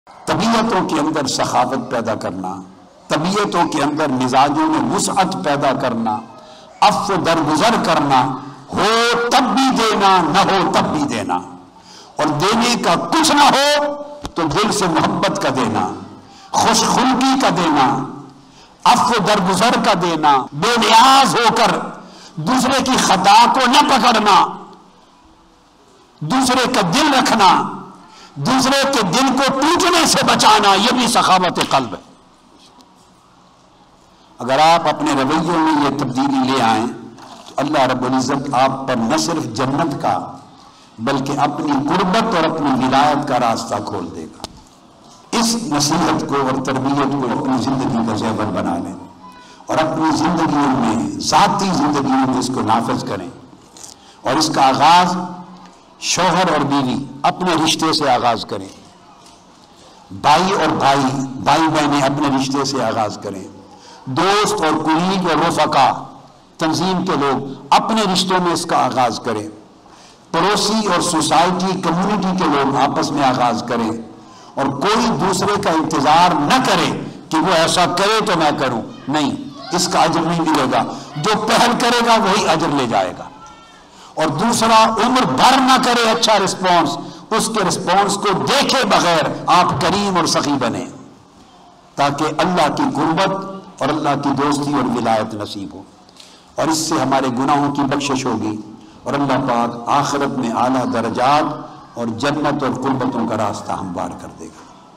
طبیعتوں کے اندر سخاوت پیدا کرنا، طبیعتوں کے اندر مزاجوں میں وسعت پیدا کرنا، عفو درگزر کرنا، ہو تب بھی دینا، نہ ہو تب بھی دینا، اور دینے کا کچھ نہ ہو تو دل سے محبت کا دینا، خوش خلقی کا دینا، عفو درگزر کا دینا، بے نیاز ہو کر دوسرے کی خطا کو نہ پکڑنا، دوسرے کا دل رکھنا، دوسرے کے دل کو ٹوٹنے سے بچانا، یہ بھی سخاوت قلب ہے۔ اگر آپ اپنے رویوں میں یہ تبدیلی لے آئیں تو اللہ رب العزت آپ پر نہ صرف جنت کا بلکہ اپنی قربت اور اپنی ولایت کا راستہ کھول دے گا۔ اس نصیحت کو اور تربیت کو اپنی زندگی کا زیور بنا لیں اور اپنی زندگیوں میں، ذاتی زندگیوں میں اس کو نافذ کریں، اور اس کا آغاز شوہر اور بیوی اپنے رشتے سے آغاز کریں، بھائی اور بھائی بہنیں اپنے رشتے سے آغاز کریں، دوست اور کولیگ اور رفقا، تنظیم کے لوگ اپنے رشتوں میں اس کا آغاز کریں، پڑوسی اور سوسائٹی کمیونٹی کے لوگ آپس میں آغاز کریں، اور کوئی دوسرے کا انتظار نہ کرے کہ وہ ایسا کرے تو میں کروں، نہیں، اس کا اجر نہیں ملے گا، جو پہل کرے گا وہی اجر لے جائے گا، اور دوسرا عمر بھر نہ کرے اچھا رسپانس، اس کے رسپانس کو دیکھے بغیر آپ کریم اور سخی بنیں تاکہ اللہ کی قربت اور اللہ کی دوستی اور ولایت نصیب ہو، اور اس سے ہمارے گناہوں کی بخشش ہوگی، اور اللہ پاک آخرت میں اعلیٰ درجات اور جنت اور قربتوں کا راستہ ہموار کر دے گا۔